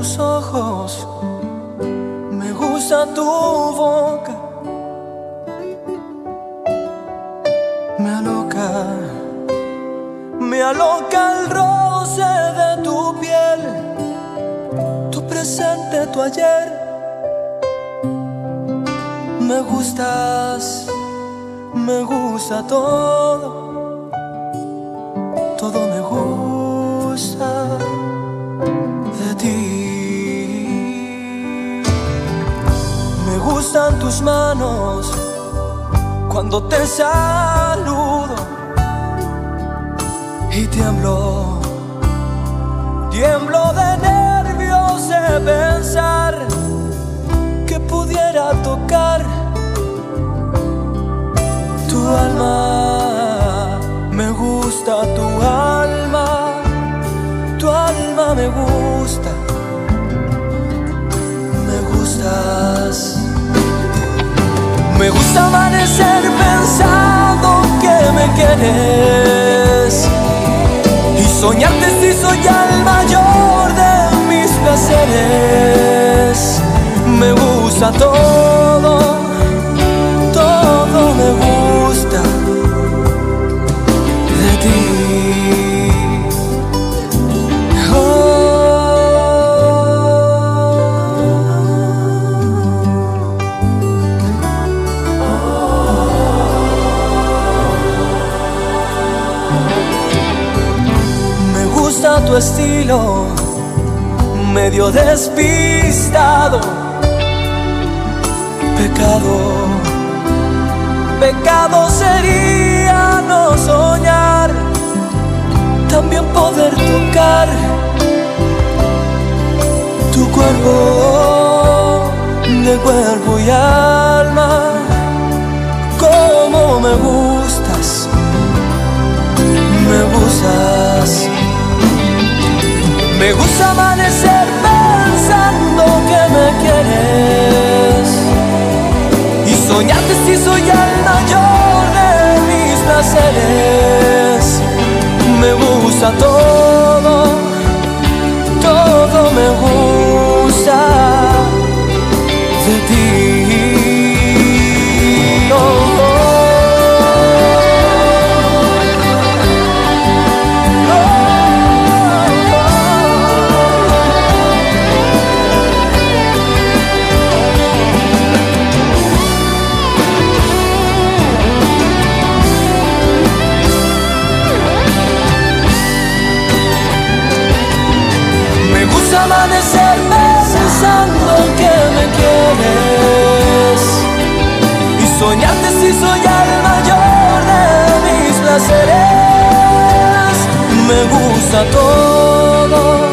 tus ojos, me gusta tu boca, me aloca el roce de tu piel, tu presente, tu ayer. Me gustas, me gusta todo, todo me gusta de ti. Me gustan tus manos cuando te saludo y tiemblo de nervios de pensar que pudiera tocar tu alma. Me gusta tu alma me gusta, me gustas. Me gusta amanecer pensando que me quieres y soñarte si soy el mayor de mis placeres. Me gusta todo, todo me gusta de ti. Tu estilo medio despistado, pecado sería no soñar, también poder tocar tu cuerpo de cuerpo y alma. Como me gustas, me gustas. Me gusta amanecer pensando que me quieres y soñarte si soy el mayor de mis placeres. Me gusta todo, todo me gusta de ti. Oh, oh. Amanecer pensando que me quieres y soñarte si soy el mayor de mis placeres. Me gusta todo,